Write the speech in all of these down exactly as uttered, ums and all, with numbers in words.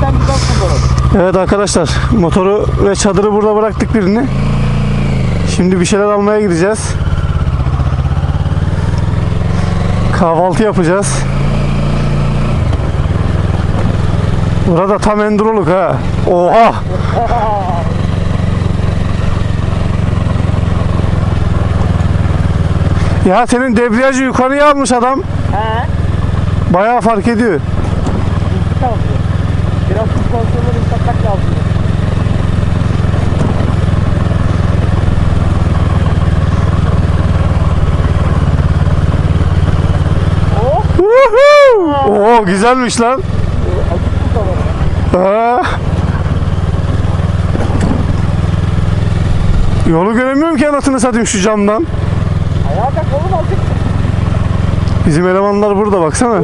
sen güzel kullanın. Evet arkadaşlar, motoru ve çadırı burada bıraktık birini. Şimdi bir şeyler almaya gideceğiz. Kahvaltı yapacağız. Burada tam enduroluk ha. Oha! Ya senin debriyajı yukarıya almış adam. He. Bayağı fark ediyor. Biraz hız kontrolünü yükseltmek lazım. Oh! Oo, güzelmiş lan. Ha. Yolu göremiyorum ki anasını satayım şu camdan. Ayağa kalk oğlum azıcık. Bizim elemanlar burada baksana.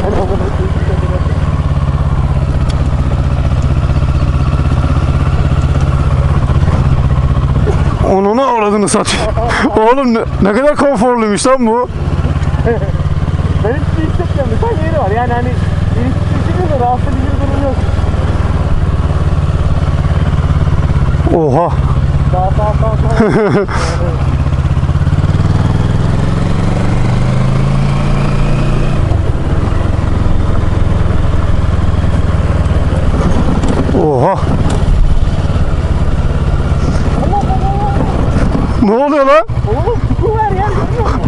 Onunu avradını satayım. Oğlum ne, ne kadar konforluymuş lan bu. Ben hiç şey hissetmiyorum. Sen yeri var. Yani hani ilişkisi de rahatsız edici bir durum yok. Oha. Daha daha daha daha. Oha. Ne oluyor lan? Oğlum çukur var ya. Görüyor musun?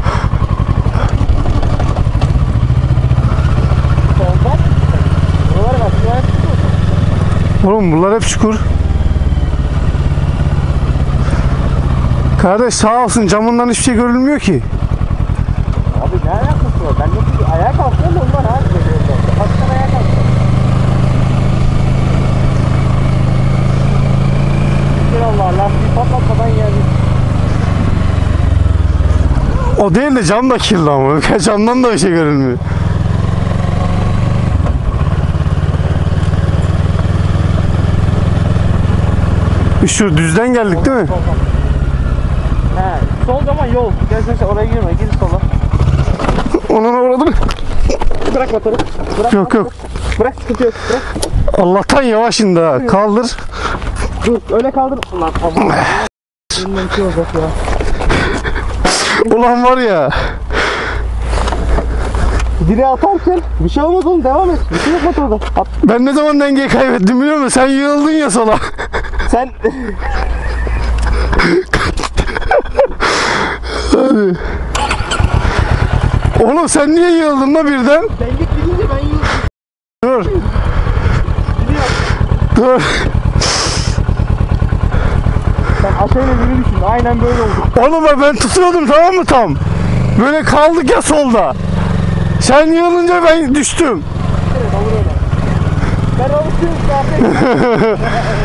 Soldan. Buralar bak. Buralar çukur. Oğlum bunlar hep çukur. Kardeş sağ olsun camından hiçbir şey görülmüyor ki. Abi ne alakası var? Ben nasıl ayağa kalkıyorum da ondan abi. Hakikaten ayağa kalkıyorum. Allah lastiği patlatmadan geldik. O değil de cam da kirli ama. Camdan da bir şey görülmüyor. Şu düzden geldik değil mi? He, sol zaman yol. Gerçekten oraya girme, gir sola. Onun uğradım. Bırak motoru. Bırak. Yok yok. Bırak, sıkıntı yok. Bırak. Allah'tan yavaş indi ha. Kaldır. Dur, öyle kaldır. Ulan tamam. Bilmem ki olacak ya. Ulan var ya. Direğe atarken bir şey olmaz oğlum, devam et. Bir şey yok motorda. At. Ben ne zaman dengeyi kaybettim biliyor musun? Sen yığıldın ya sola. Sen... Hadi. Oğlum sen niye yığıldın la birden? Ben git gidince ben yiyeyim. Dur. Gidiyor. Dur. Sen aşağıyla yürü düşün. Aynen böyle oldu. Oğlum bak ben tutuyordum tamam mı tam? Böyle kaldık ya solda. Sen yığılınca ben düştüm. Evet, olur öyle. Ben alışıyorum zaten.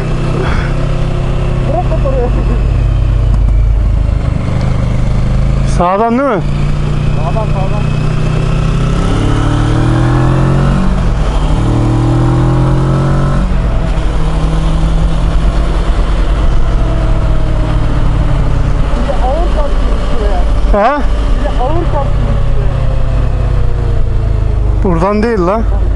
Bırak motoru. Sağdan değil mi? Sağdan sağdan. Bir de ağır kalktınız şuraya. Ha? Bir de ağır kalktınız şuraya. Buradan değil la.